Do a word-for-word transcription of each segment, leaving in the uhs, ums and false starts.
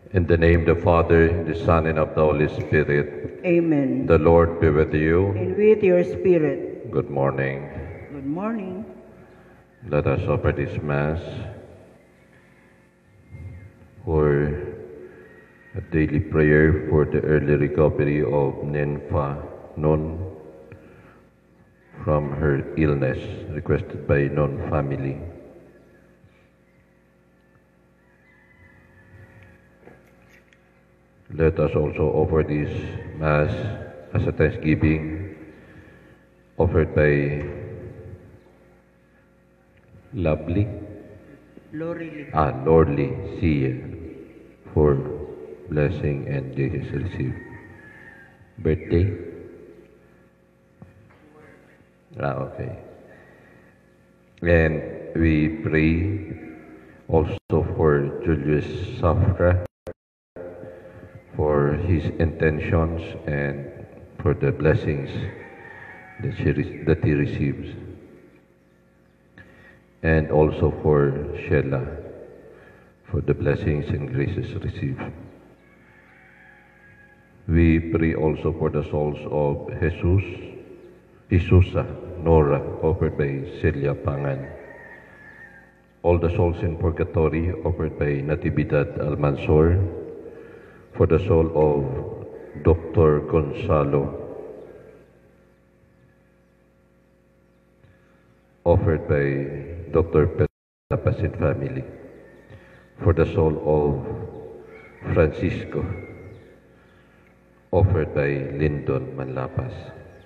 In the name of the Father, the Son, and of the Holy Spirit. Amen. The Lord be with you. And with your spirit. Good morning. Good morning. Let us offer this Mass for a daily prayer for the early recovery of Ninfa Nun from her illness, requested by Nun family. Let us also offer this Mass as a thanksgiving offered by Lovely, Lorely. ah, Lordly Sia for blessing and Jesus received. Birthday? Ah, okay. And we pray also for Julius Safra, for his intentions and for the blessings that, she re- that he receives. And also for Sheila, for the blessings and graces received. We pray also for the souls of Jesus, Jesusa, Nora, offered by Celia Pangan. All the souls in purgatory, offered by Natividad Almansor. For the soul of Doctor Gonzalo, offered by Doctor Petapasin family. For the soul of Francisco, offered by Lyndon Manlapas.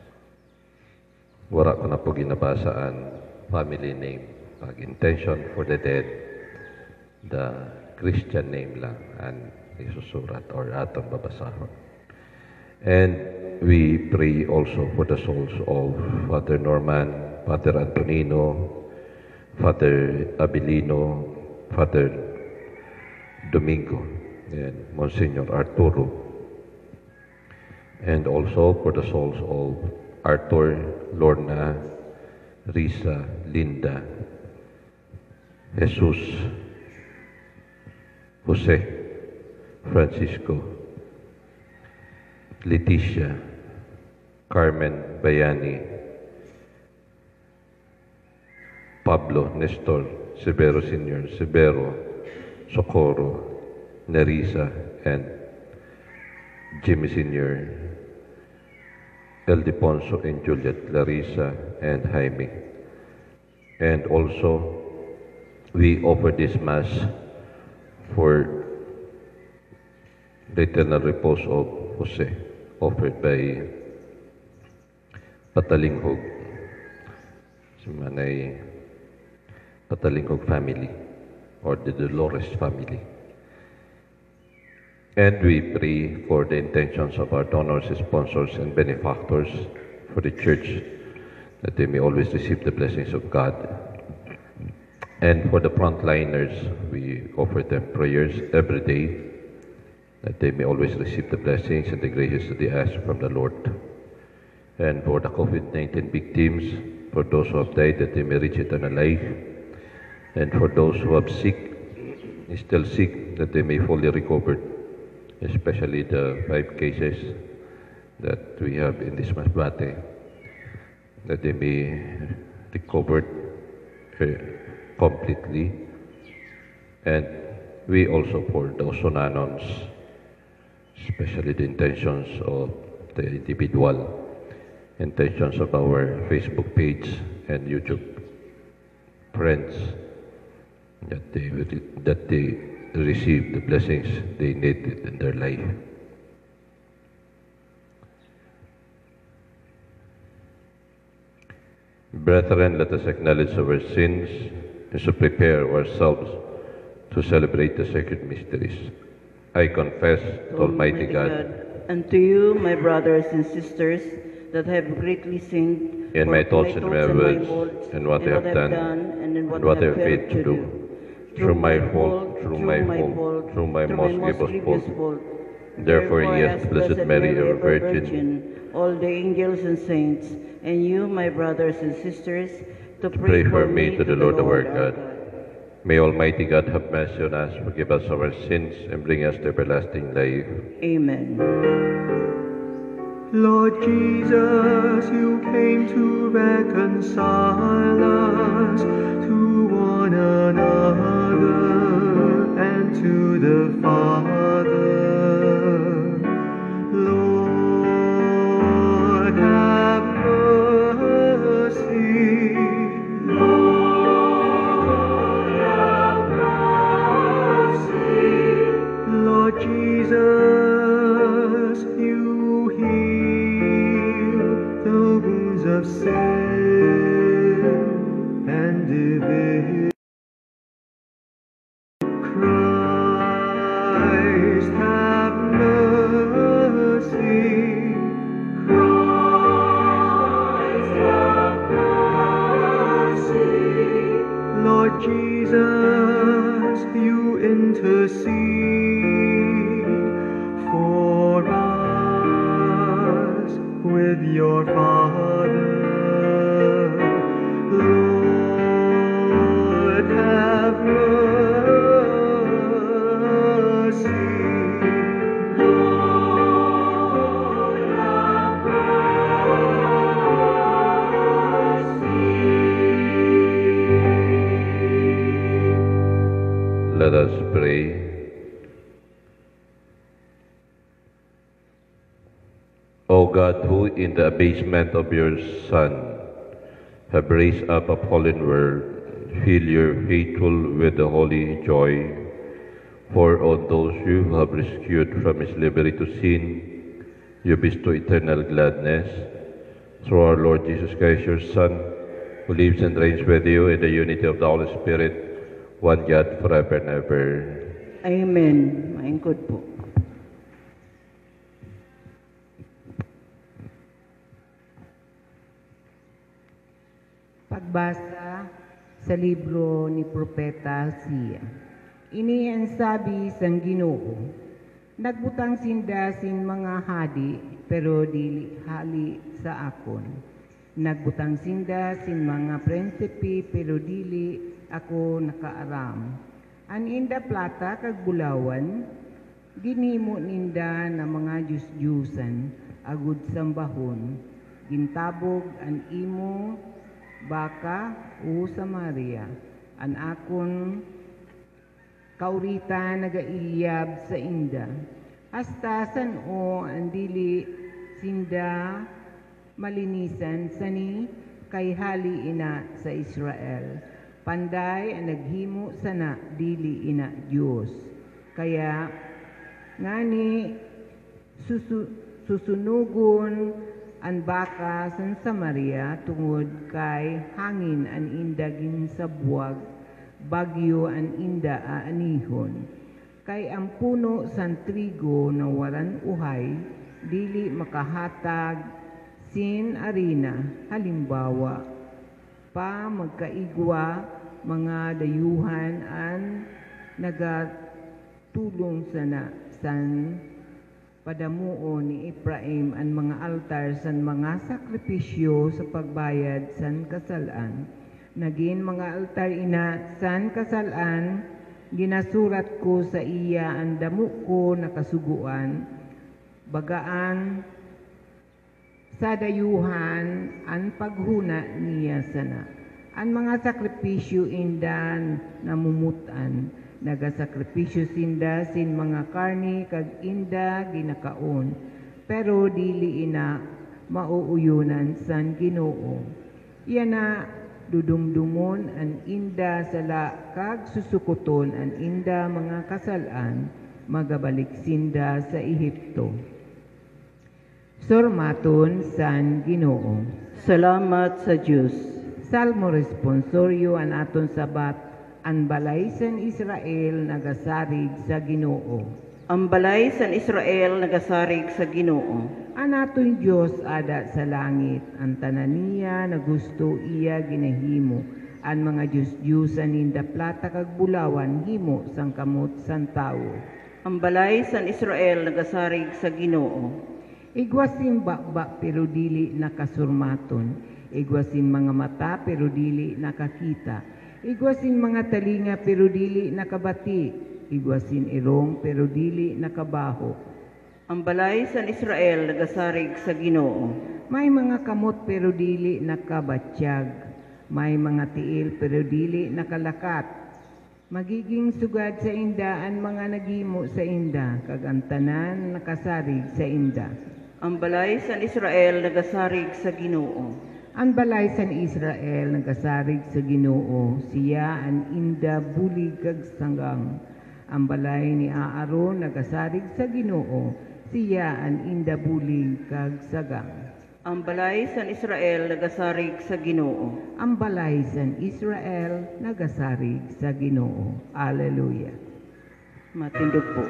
Wala ko na po ginabasaan family name. Pag intention for the dead, the Christian name lang and isusurat or atong babasahon. And we pray also for the souls of Father Norman, Father Antonino, Father Abilino, Father Domingo, and Monsignor Arturo. And also for the souls of Arthur, Lorna, Risa, Linda, Jesus, Jose, Francisco, Leticia, Carmen Bayani, Pablo, Nestor, Severo Senior, Severo, Socorro, Nerissa, and Jimmy Senior, Eldeponso and Juliet, Larissa, and Jaime. And also, we offer this Mass for the eternal repose of Jose, offered by Patalinghog, si Manay Patalinghog family, or the Dolores family. And we pray for the intentions of our donors, sponsors, and benefactors for the Church, that they may always receive the blessings of God. And for the frontliners, we offer them prayers every day, that they may always receive the blessings and the graces that they ask from the Lord. And for the COVID nineteen victims, for those who have died, that they may reach eternal life. And for those who have sick, still sick, that they may fully recover, especially the five cases that we have in this Masbate, that they may recover uh, completely. And we also for those Sonanons, especially the intentions of the individual, intentions of our Facebook page and YouTube friends, that they that they receive the blessings they need in their life. Brethren, let us acknowledge our sins and so prepare ourselves to celebrate the sacred mysteries. I confess to Almighty God, and to you, my brothers and sisters, that have greatly sinned in my thoughts and my words, words, and what I have done, and in what, and what I I have failed to do, through my fault, through my fault, through my most grievous fault. Therefore, yes, Blessed Mary, ever Virgin, all the angels and saints, and you, my brothers and sisters, to pray for me to the Lord our God. May Almighty God have mercy on us, forgive us our sins, and bring us to everlasting life. Amen. Lord Jesus, you came to reconcile us to one another and to the Father. Lord, have mercy. Lord, have mercy. Lord Jesus, you heal the wounds of sin and divinity. Christ, have mercy. Christ, have mercy. Lord Jesus, you intercede for us with your Father. Lord, have mercy. Lord, have mercy. Let us pray. O God, who in the abasement of your Son have raised up a fallen world, fill your faithful with the holy joy. For on those you have rescued from slavery to sin, you bestow eternal gladness. Through our Lord Jesus Christ, your Son, who lives and reigns with you in the unity of the Holy Spirit, one God, forever and ever. Amen. Maingkod po. Pagbasa sa libro ni Propeta Hosea. Ini ang sabi sang Ginoo, nagbutang sinda sin mga hadi, pero dili hali sa akon. Nagbutang sinda sin mga prinsipi, pero dili ako nakaaram. An inda plata kag bulawan, ginhimo ninda na mga Diyos-Diyusan, agud sambahon. Gintabog an imo baka o Samaria, an akon kaurita nagailiyab sa inda. Hasta san o ang dili sinda malinisan sani kay hali ina sa Israel. Panday ang naghimo sana dili ina Diyos. Kaya ngani susu, susunugon ang baka san Samaria tungod kay hangin an indagin sa buwag, bagyo an inda aanihon. Kay ang puno san trigo na waran uhay, dili makahatag sin arena, halimbawa, pa magkaigwa mga dayuhan an nagatulong sana san padamuo ni Ephraim ang mga altar san mga sakripisyo sa pagbayad san kasalan. Naging mga altar ina san kasalan, ginasurat ko sa iya ang damo ko nakasuguan, bagaan sa dayuhan ang paghuna niya sana. Ang mga sakripisyo indan namumutan, nagasakripisyo sinda sin mga karni kag inda ginakaon, pero dili ina mauuyunan san Ginoo. Iya na dudumdumon an inda sala kag susukuton an inda mga kasalan, magabalik sinda sa Ehipto. Surmaton san Ginoo. Salamat sa Diyos. Salmo responsoryo an aton sabat, ang balay san Israel nagasarig sa Ginoo. Ang balay san Israel nagasarig sa Ginoo. Ang aton Diyos ada sa langit, ang tanan niya na gusto iya ginahimo. Ang mga Diyos-Diyusan ninda plata kag bulawan himo sang kamot san tawo. Ang balay san Israel nagasarig sa Ginoo. Igwasin bakbak pero dili nakasurmaton. Igwasin mga mata pero dili nakakita. Igwasin mga talinga pero dili nakabati. Igwasin irong pero dili nakabaho. Ang balay san Israel nagasarig sa Ginoo. May mga kamot pero dili nakabatsyag. May mga tiil pero dili nakalakat. Magiging sugad sa inda ang mga nagimo sa inda, kag ang tanan nakasarig sa inda. Ang balay san Israel nagasarig sa Ginoo. Ang balay san Israel nagasarig sa Ginoo, siya ang inda bulig kag sanggang. Ang balay ni Aaron nagasarig sa Ginoo, siya ang inda bulig kag sagang. Ang balay san Israel nagasarig sa Ginoo. Ang balay san Israel nagasarig sa Ginoo. Alleluia. Matindog po.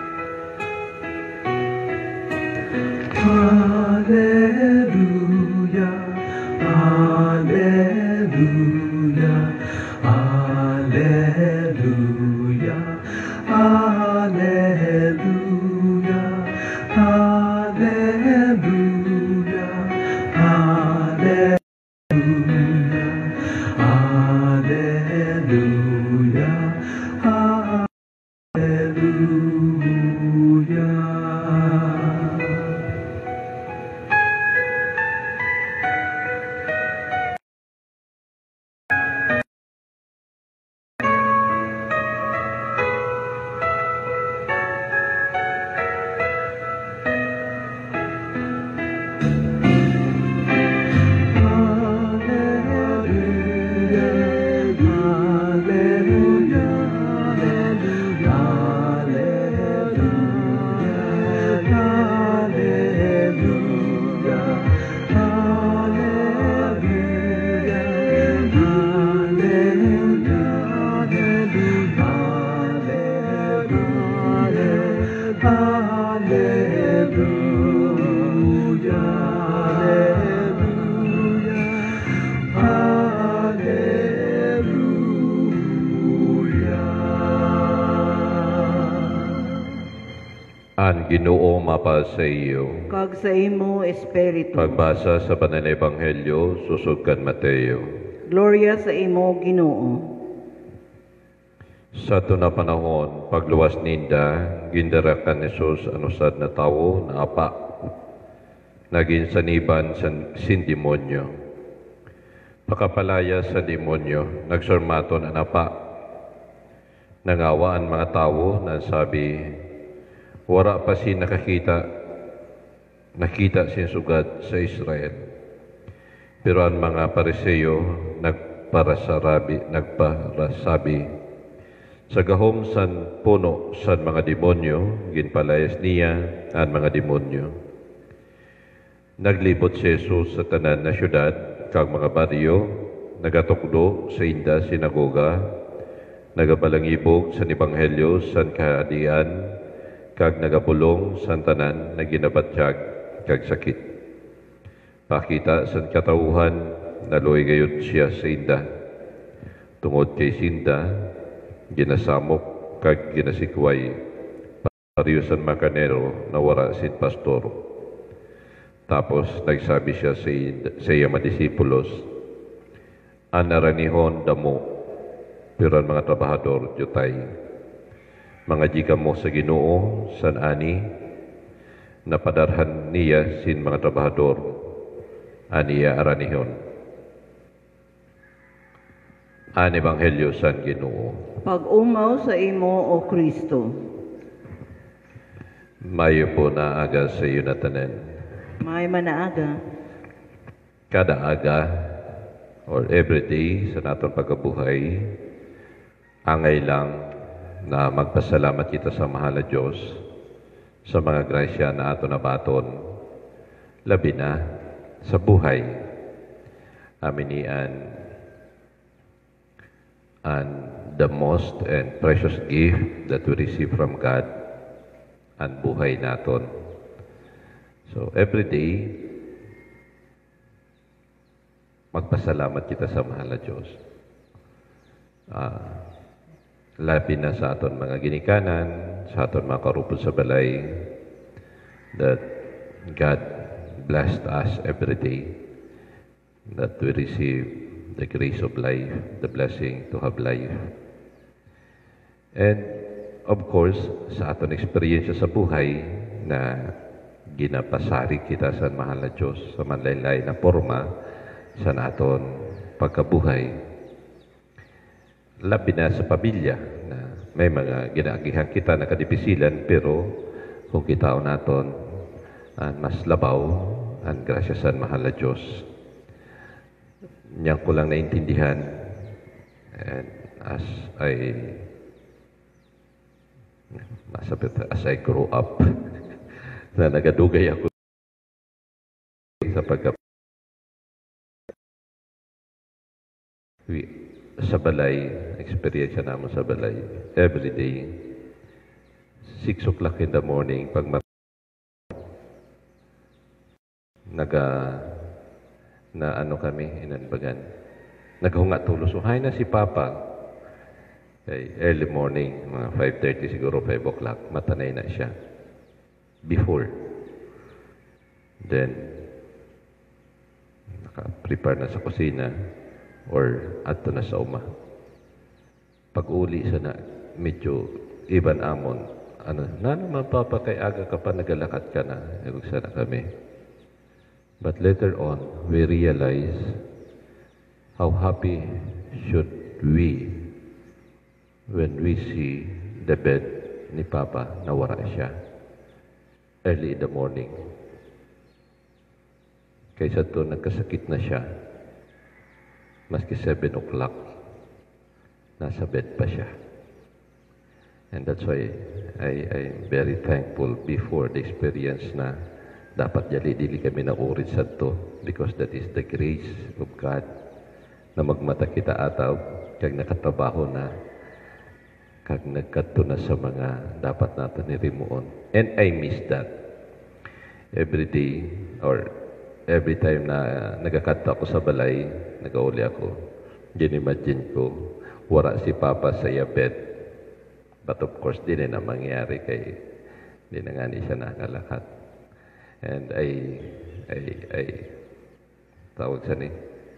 Hallelujah, Hallelujah, Hallelujah, Hallelujah, Hallelujah, Hallelujah, Hallelujah, Hallelujah. Ang Ginoo mapa sa iyo. Kag sa imo espiritu. Pagbasa sa Banal na Ebanghelyo susod kan Mateo. Gloria sa imo Ginoo. Sa ito na panahon, pagluwas ninda, gindarakan ni Jesus anusad na tao na apa. Naging saniban sa sin demonyo. Pakapalaya sa demonyo, nagsurmaton ang apa. Nangawaan mga tao na sabi, wala pa si nakakita, nakita sin sugad sa Israel. Pero ang mga Pariseo nagparasarabi, nagparasabi, sa gahom san puno san mga demonyo, ginpalayas niya ang mga demonyo. Naglibot si Jesus sa tanan na syudad, kag mga baryo, nagatukdo sa inda sinagoga, nagabalangibog sa Ebanghelyo san kahadian, kag nagapulong sa tanan na ginabatyag kag sakit. Pakita sa katauhan, naluoy gayud siya sa inda. Tungod kay sinda, ginasamok kag ginasikway, pariyo sa makanero na wara sin pastor. Tapos nagsabi siya sa, sa iya mga disipulos, anaranihon damo, pero ang mga trabahador jutay. Mga jika mo sa Ginoo, san ani, napadarhan niya sin mga trabahador, aniya aranihon. An Ebanghelyo san Ginoo. Pag-umaw sa imo o Kristo. Mayo po na aga sa iyo na tanan. May manaaga. Kada aga or every day sa naton pagkabuhay, angay lang na magpasalamat kita sa mahal na Diyos sa mga grasya na ato nabaton, labi na sa buhay. Aminian and the most and precious gift that we receive from God, ang buhay naton. So every day, magpasalamat kita sa mahal na Diyos. Ah, labi na sa aton mga ginikanan, sa aton mga karupod sa balay, that God blessed us every day, that we receive the grace of life, the blessing to have life. And of course, sa aton experience sa buhay na ginapasari kita sa mahal na Diyos sa manlaylay na forma sa naton pagkabuhay. Labi na sa pamilya na may mga ginaagihan kita na kadipisilan, pero kung kitaon naton uh, mas labaw ang grasya sa mahal na Diyos. Niyang ko lang naintindihan, and as I Masabit, as I grow up, na nagadugay ako sa pagka sa balay, experience naman sa balay, every day, six o'clock in the morning, pag mar- naga, na ano kami, inanbagan, naghunga tulos, so hay na si Papa. Okay, early morning, mga five thirty siguro, five o'clock, matanay na siya. Before. Then, naka-prepare na sa kusina or ato na sa uma. Pag-uli sa na, medyo iban amon, ano, na naman Papa, kay aga ka pa, nagalakad ka na. Ibig sana kami. But later on, we realize how happy should we when we see the bed ni Papa na wala siya early in the morning. Kaysa to nagkasakit na siya, maski seven o'clock, nasa bed pa siya. And that's why I, I'm very thankful before the experience na dapat dili-dili kami na urit sa to, because that is the grace of God na magmata kita ataw kag nakatabaho na kag nagkadto na sa mga dapat natin nirimuon. And I miss that. Every day, or every time na nagakadto ako sa balay, nagauli ako, gin-imagine ko, wala si Papa sa iya bed. But of course, di na na mangyari kay di na nga ni siya nakalakad. And I, I, I, tawag sa ni,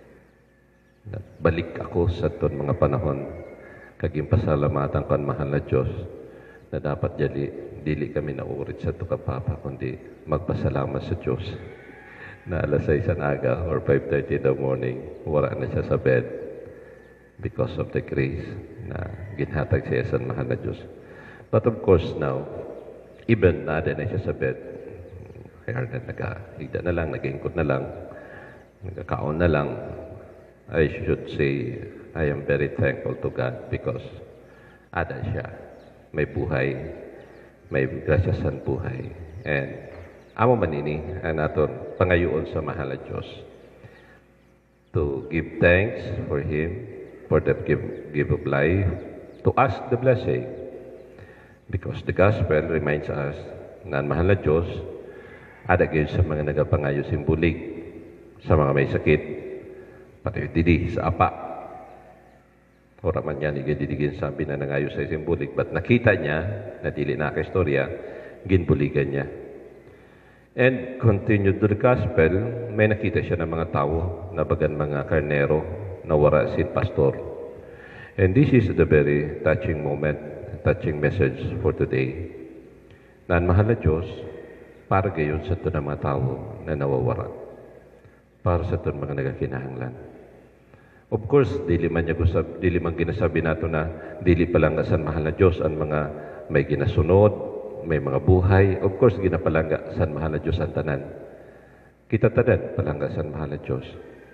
balik ako sa ton mga panahon, kaging pasalamatan ko ang mahal na Diyos na dapat dili, dili kami naurit sa tuka Papa, kundi magpasalamat sa Diyos na alas sais ang aga or five thirty in the morning, wala na siya sa bed because of the grace na ginhatag siya sa mahal na Diyos. But of course now, even na na siya sa bed, kaya na nagahigda na lang, nagingkot na lang, nagkakaon na lang, I should say, I am very thankful to God because ada siya. May buhay, may grasyasan buhay. And amo manini, ang aton pangayoon sa mahal na Diyos. To give thanks for Him, for that give, give of life, to ask the blessing. Because the gospel reminds us na ang mahal na Diyos, ada gyud sa mga nagapangayo simbolik, sa mga may sakit, pati didi sa apa. Ora man yan, igidigin sabi na nangayo sa simbolik, but nakita niya, na dili na ka-istorya, ginbuligan niya. And continued to the gospel, may nakita siya ng mga tao, na bagan mga karnero, na wara si pastor. And this is the very touching moment, touching message for today. Na ang mahal na Diyos, para gayon sa ito ng mga tao na nawawara. Para sa ito ng mga nagakinahanglan. Of course, dili man niya gusab, dili man ginasabi nato na dili pa lang sa mahal na Diyos ang mga may ginasunod, may mga buhay. Of course, ginapalangga sa mahal na Diyos ang tanan. Kita tanan palangga sa mahal na Diyos.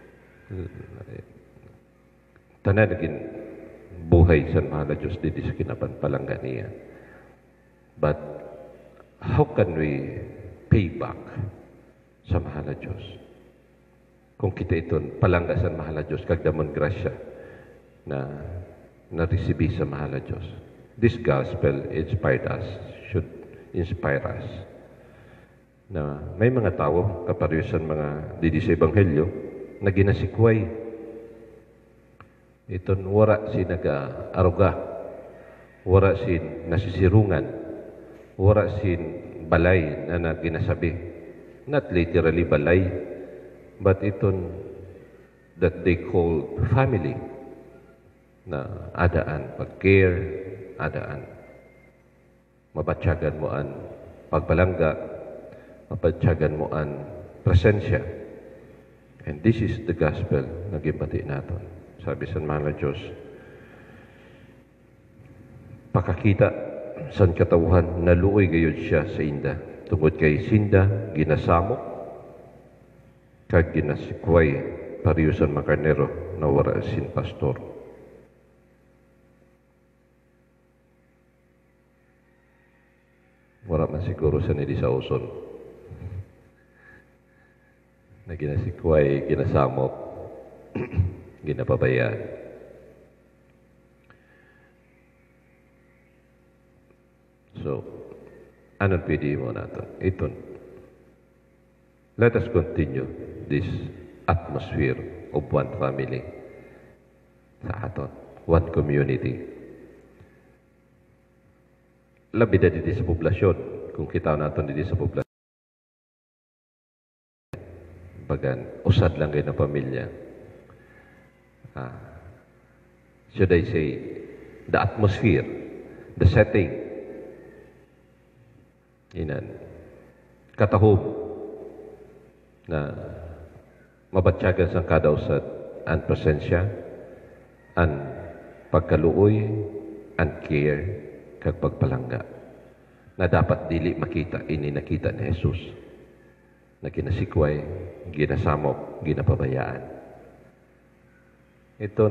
Tanan naging buhay sa mahal na Diyos dito sa kinapanpalangga niya. But how can we pay back sa mahal na Diyos? Kung kita iton palangga sa mahal na Diyos, kagdamon grasya na na-resibi sa mahal na Diyos. This gospel inspired us, should inspire us. Na may mga tao, kaparesan mga didi sa Ebanghelyo, na ginasikway. Iton wara si naga-aruga, wara si nasisirungan, wara si balay na, na ginasabi. Not literally balay, but iton that they call family, na adaan pag-care, adaan mabatyagan mo an pagbalangga, mabatyagan mo an presensya. And this is the gospel na gibati naton. Sabi sa mga Diyos, pakakita san katawhan naluoy gayud siya sa inda. Tungod kay sinda ginasamok kag ginasikway pariusan makarnero na wara sin pastor. Wala man siguro sa nili sa uson na ginasikway, ginasamok, ginapabayaan. So, anong pwede mo nato? Ito. Let us continue this atmosphere of one family sa aton, one community. Labi na dito sa poblasyon, kung kita natin dito sa poblasyon. Bagan, usad lang kayo ng pamilya. Ah, should I say, the atmosphere, the setting, inan, katahog na mabatyagan sa kada usad ang presensya, ang pagkaluoy, ang care, kag pagpalangga na dapat dili makita ini nakita ni Jesus na ginasikway, ginasamok, ginapabayaan. Iton,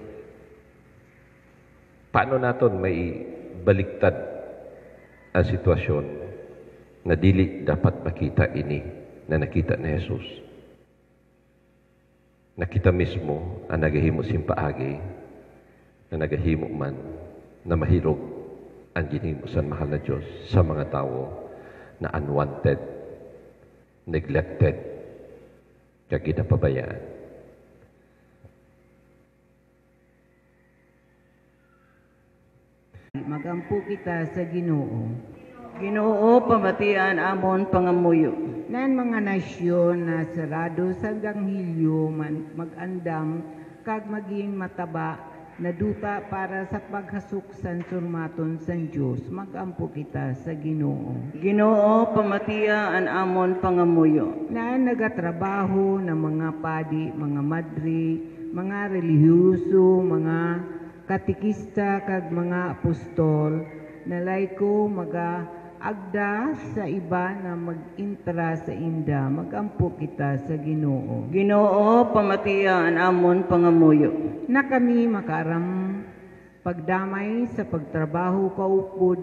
paano naton may baliktad ang sitwasyon na dili dapat makita ini na nakita ni Jesus? Nakita mismo ang nagahimo simpaagi na nagahimo man na mahirog ang ginimusan mahal na Diyos sa mga tao na unwanted, neglected, kaya ginapabayaan. Magampo kita sa Ginoo. Ginoo, pamatian amon pangamuyo. Nan mga nasyon na sarado sa ganghilyo man mag-andam kag maging mataba na duta para sa paghasuk san surmaton san Dios. Magampo kita sa Ginoo. Ginoo, pamatian amon pangamuyo. Na nagatrabaho na mga padi, mga madri, mga relihiyoso, mga katikista kag mga apostol na laiko maga agda sa iba na mag-intra sa inda. Magampo kita sa Ginoo. Ginoo, pamatian amon pangamuyo. Na kami makaram pagdamay sa pagtrabaho kaupod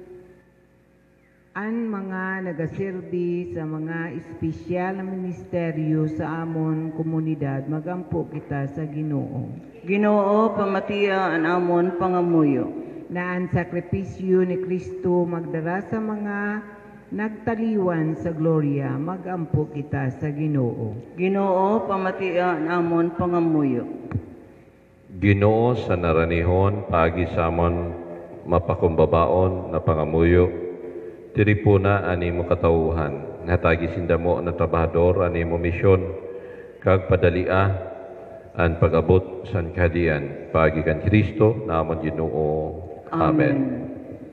ang mga nagasilbi sa mga espesyal na ministeryo sa amon komunidad. Magampo kita sa Ginoo. Ginoo, pamatian amon pangamuyo. Na ang sakripisyo ni Kristo magdara sa mga nagtaliwan sa gloria. Magampo kita sa Ginoo. Ginoo, pamatian amon pangamuyo. Ginoo, sa naranihon, pagi samon mapakumbabaon na pangamuyo, tiripuna ani mo katauhan, natagi sinda mo na trabahador ani mo misyon, kag padalia ang pag-abot san kadian, pagi kan Kristo, namon Ginoo. Amen.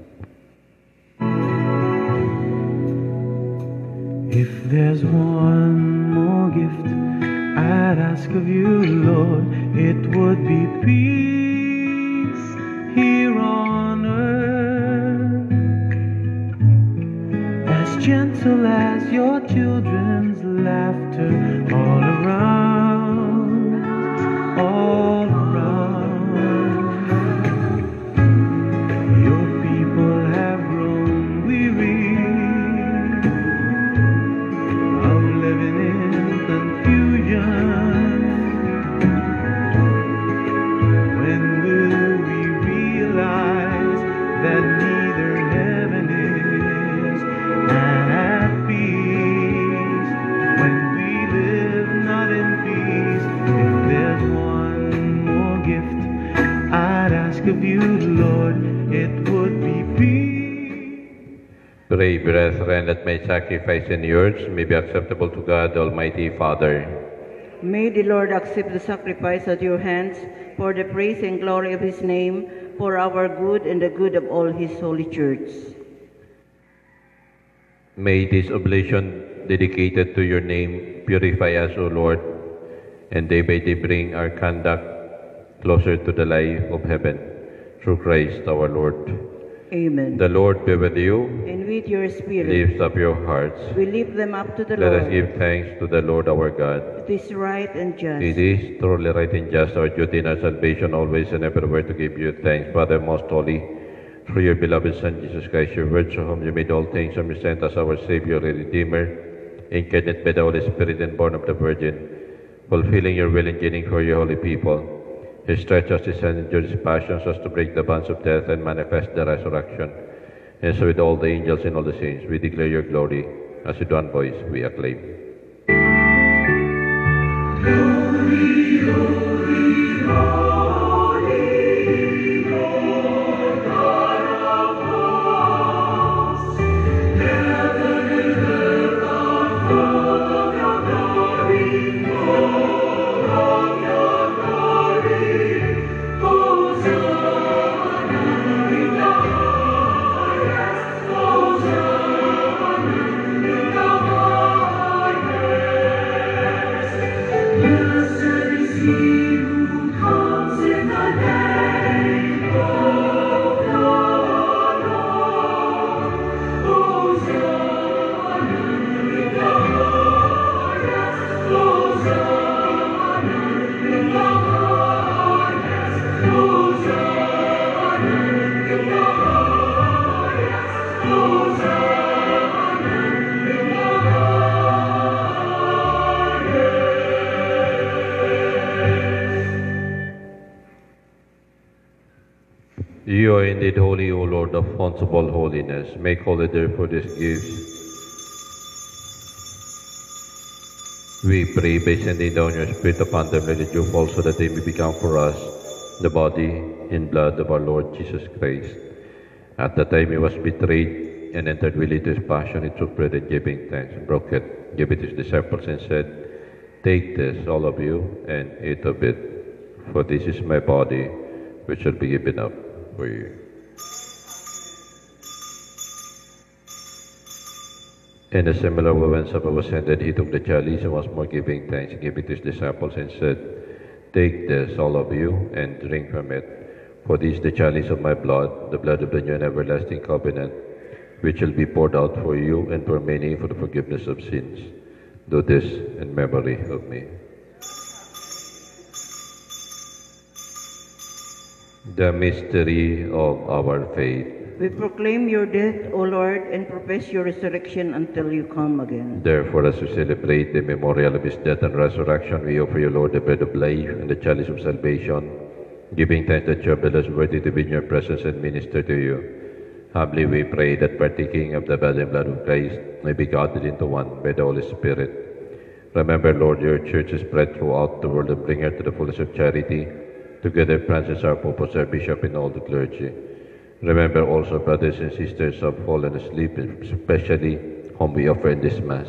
If there's one more gift I'd ask of you, Lord, it would be peace here on earth, as gentle as your children's laughter all around, all around. Your people have grown weary of living in confusion. When will we realize that neither heaven is at peace? When we live not in peace, if there's one more gift I'd ask of you, Lord, it would be peace. Pray, brethren, that my sacrifice and yours may be acceptable to God, Almighty Father. May the Lord accept the sacrifice at your hands for the praise and glory of his name, for our good and the good of all his holy church. May this oblation dedicated to your name purify us, O Lord, and day by day bring our conduct closer to the life of heaven, through Christ our Lord. Amen. The Lord be with you. And with your spirit, Lift up your hearts. we lift them up to the Let Lord. us give thanks to the Lord our God. It is right and just. It is truly right and just, our duty and our salvation, always and everywhere to give you thanks, Father most holy, through your beloved Son, Jesus Christ, your word, through whom you made all things, and you sent us our Savior and Redeemer, incarnate by the Holy Spirit and born of the Virgin, fulfilling your will and gaining for your holy people. He stretched us his hand and endured his passions so as to break the bonds of death and manifest the resurrection. And so with all the angels and all the saints, we declare your glory. As with one voice, we acclaim. You are indeed holy, O Lord, the fount of all holiness. Make holy therefore these gifts. We pray by sending down your Spirit upon them, let it you fall, so that they may become for us the body and blood of our Lord Jesus Christ. At the time he was betrayed and entered willingly into his passion, he took bread and giving thanks, and broke it, gave it to his disciples, and said, Take this, all of you, and eat of it, for this is my body, which shall be given up for you. In a similar way, when supper was ended, he took the chalice and once more giving thanks, he gave it to his disciples and said, Take this, all of you, and drink from it, for this is the chalice of my blood, the blood of the new and everlasting covenant, which shall be poured out for you and for many for the forgiveness of sins. Do this in memory of me. The mystery of our faith. We proclaim your death, O Lord, and profess your resurrection until you come again. Therefore, as we celebrate the memorial of his death and resurrection, we offer you, Lord, the bread of life and the chalice of salvation, giving thanks that you have made us worthy to be in your presence and minister to you. Humbly we pray that partaking of the body and blood of Christ may be gathered into one by the Holy Spirit. Remember, Lord, your church is spread throughout the world, and bring her to the fullness of charity. Together, Francis, our Pope, our Bishop, and all the clergy. Remember also brothers and sisters who have fallen asleep, especially whom we offer in this Mass,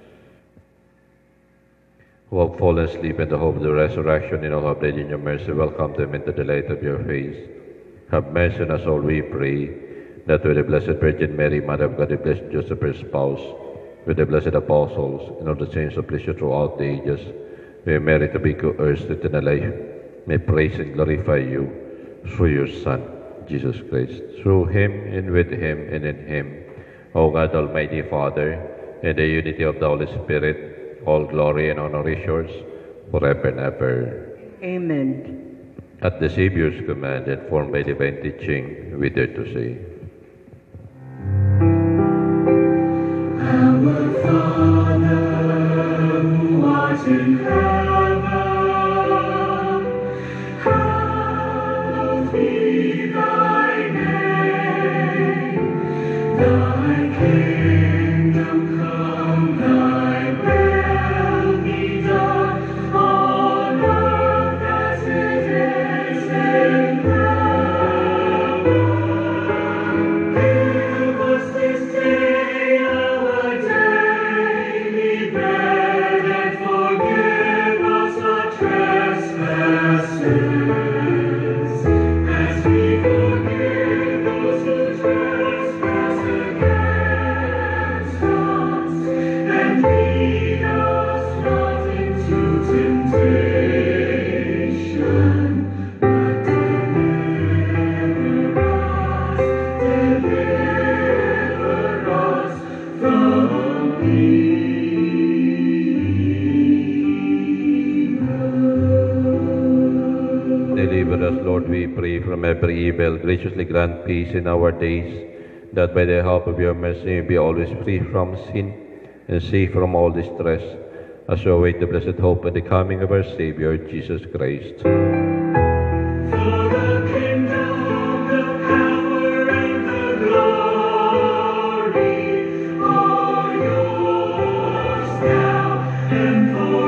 who have fallen asleep in the hope of the resurrection, and all have died in your mercy. Welcome them into the light of your face. Have mercy on us all, we pray, that with the Blessed Virgin Mary, Mother of God, the blessed Joseph, her spouse, with the blessed apostles, and all the saints of pleasure throughout the ages, we merit to be co-heirs to eternal life. May praise and glorify you through your Son, Jesus Christ. Through him, and with him, and in him, O God, Almighty Father, in the unity of the Holy Spirit, all glory and honor is yours forever and ever. Amen. At the Savior's command, informed by divine teaching, we dare to say, Our Father, who art in heaven, hallowed be thy name. Thy kingdom come, thy will be done, on earth as it is in heaven. Give us this day our daily bread, and forgive us free from every evil, graciously grant peace in our days, that by the help of your mercy we be always free from sin and safe from all distress, as we await the blessed hope and the coming of our Savior, Jesus Christ. For the kingdom, the power, and the glory are yours now and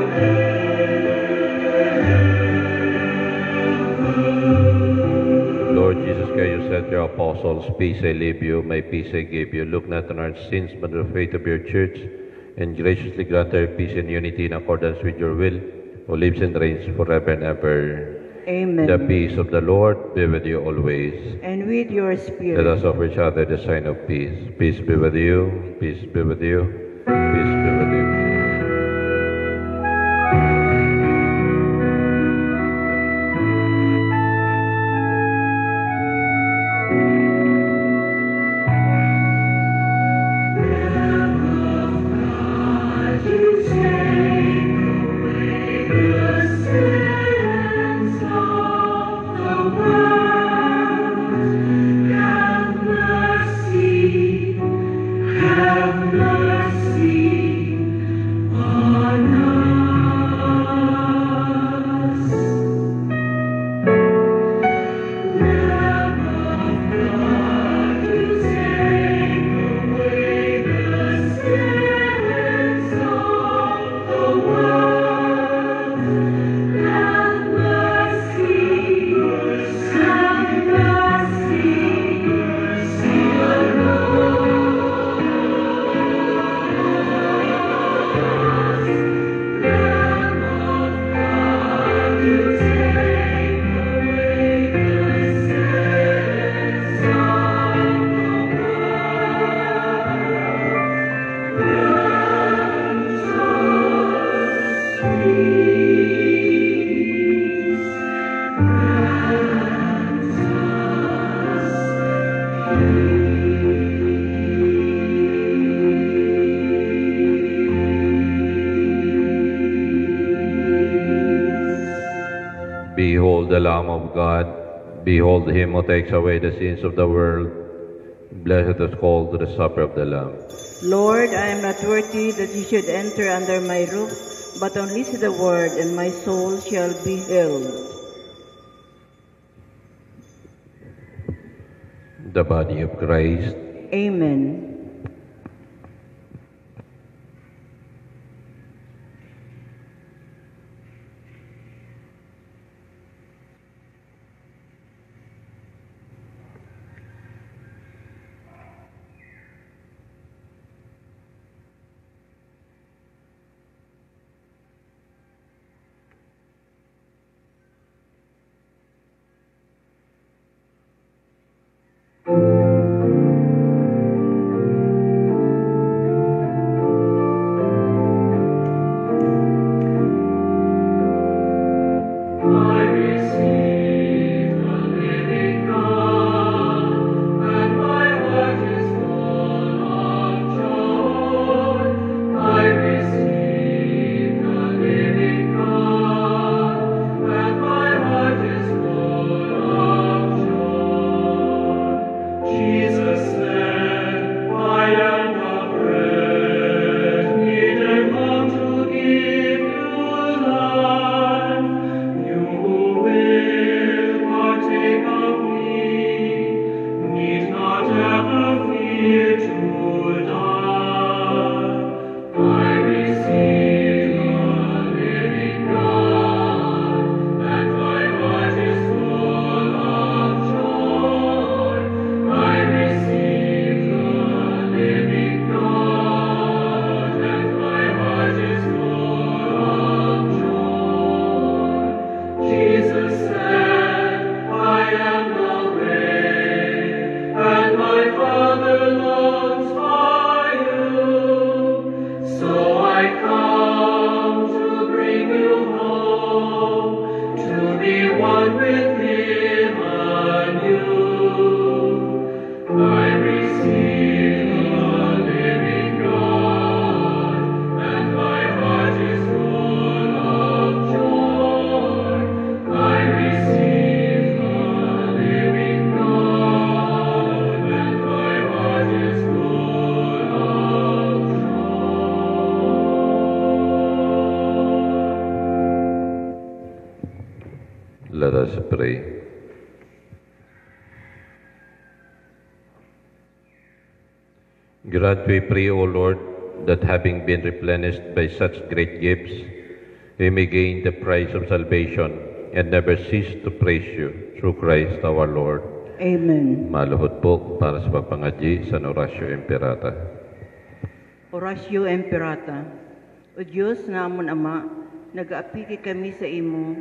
forever. Lord Jesus Christ, you said to your apostles, peace I leave you, my peace I give you. Look not on our sins, but on the faith of your church, and graciously grant her peace and unity in accordance with your will, who lives and reigns forever and ever. Amen. The peace of the Lord be with you always. And with your spirit. Let us offer each other the sign of peace. Peace be with you, peace be with you, peace be with you. Behold the Lamb of God. Behold him who takes away the sins of the world. Blessed is called to the supper of the Lamb. Lord, I am not worthy that you should enter under my roof, but only say the word, and my soul shall be healed. The body of Christ. Amen. us pray. Grant, we pray, O Lord, that having been replenished by such great gifts, we may gain the prize of salvation and never cease to praise you through Christ our Lord. Amen. Maluhod po para sa pagpangadyi sa Horacio Imperata. Horacio Imperata, O Diyos na amon Ama, nagaapiki kami sa imo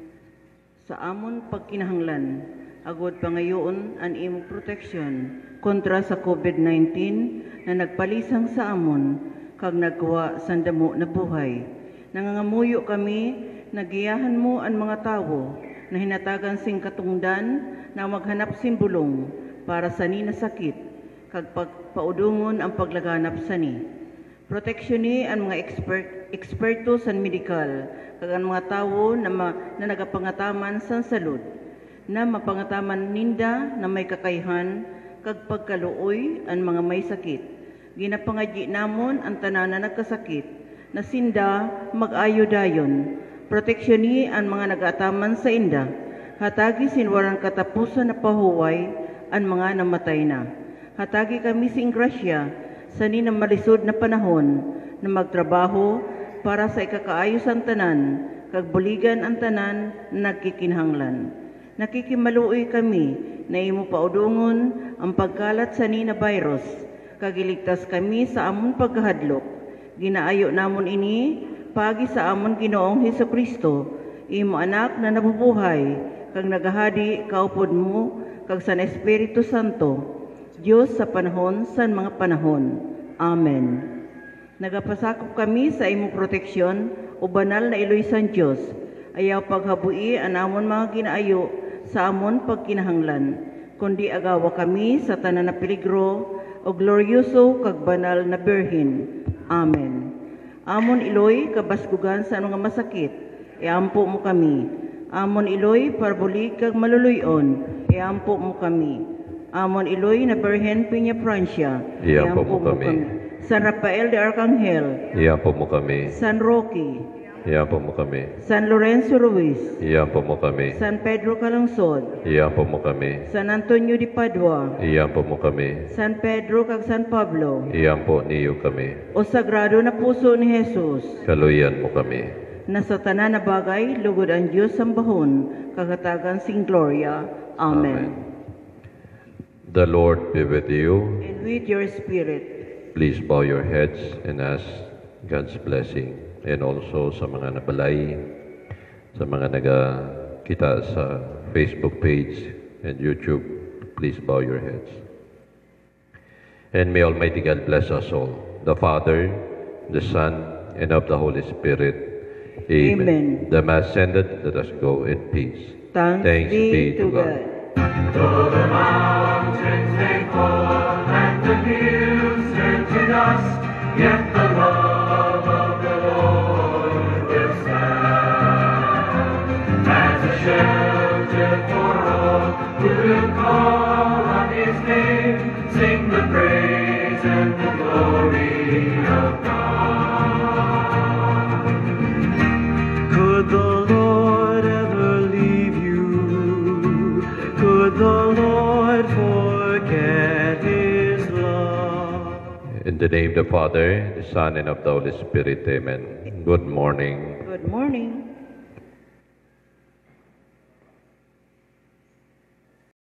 sa amon pagkinahanglan, agod pangayoon an imo proteksyon kontra sa COVID nineteen na nagpalisang sa amon kag nagkuha sa damo na buhay. Nangangamuyo kami, nagiyahan mo ang mga tawo na hinatagan sing katungdan na maghanap simbulong para sa ni na sakit kag pagpaudungon ang paglaganap sa ni. Proteksyon ni ang mga expert, eksperto sa medikal kag ang mga tawo na, ma, na nagapangataman sa salud na mapangataman ninda na may kakayahan kag pagkaluoy ang mga may sakit. Ginapangadyi namon ang tanan na nagkasakit na sinda mag-ayo dayon. Proteksyon ni ang mga nagataman sa inda. Hatagi sinwarang katapusan na pahuway ang mga namatay na. Hatagi kami sing grasya sa ni na malisod na panahon na magtrabaho para sa ikakaayos ang tanan kag buligan ang tanan na nagkikinhanglan. Nakikimaluoy kami na imo paudungon ang pagkalat sa ni na virus kag iligtas kami sa amon pagkahadlok. Ginaayo namon ini pagi sa amon Ginoong Hesukristo, imo anak na nabubuhay kag nagahadi kaupod mo kag sa Espiritu Santo, Dios sa panahon sa mga panahon. Amen. Nagapasakop kami sa imo proteksyon o banal na iloysan Dios. Ayaw paghabui ang amon mga ginaayo sa amon pagkinahanglan, kundi agawa kami sa tanan na peligro o glorioso kag banal na Birhen. Amen. Amon iloy kabaskugan sa mga masakit, iampo mo kami. Amon iloy parbulig kag maluluyon, iampo mo kami. Amon iloy na Birhen Peña Francia, Iampo mo kami. San Rafael de Arcangel, Iampo mo kami. San Roque, Iampo mo kami. San Lorenzo Ruiz, Iampo mo kami. San Pedro Calungsod, Iampo mo kami. San Antonio de Padua, Iampo mo kami. San Pedro kag San Pablo, Iampo niyo kami. o sagrado na puso ni Jesus, Kaluyan mo kami. na sa tanan na bagay, lugod ang Diyos ang bahon, kagatagan sing gloria. Amen. The Lord be with you. And with your spirit, Please bow your heads and ask God's blessing. And also sa mga nabalay, sa mga nagakita sa Facebook page and YouTube, please bow your heads. And may Almighty God bless us all, the Father, the Son, and of the Holy Spirit. Amen. Amen. The Mass ended. Let us go in peace. thanks, be to God. Though the mountains may fall and the hills turn to dust, yet the love of the Lord will stand as a shelter for all who will call on His name, sing the praise and the glory of God. Could the Lord ever leave you? Could the Lord forget His love? In the name of the Father, the Son, and of the Holy Spirit. Amen. Good morning. Good morning.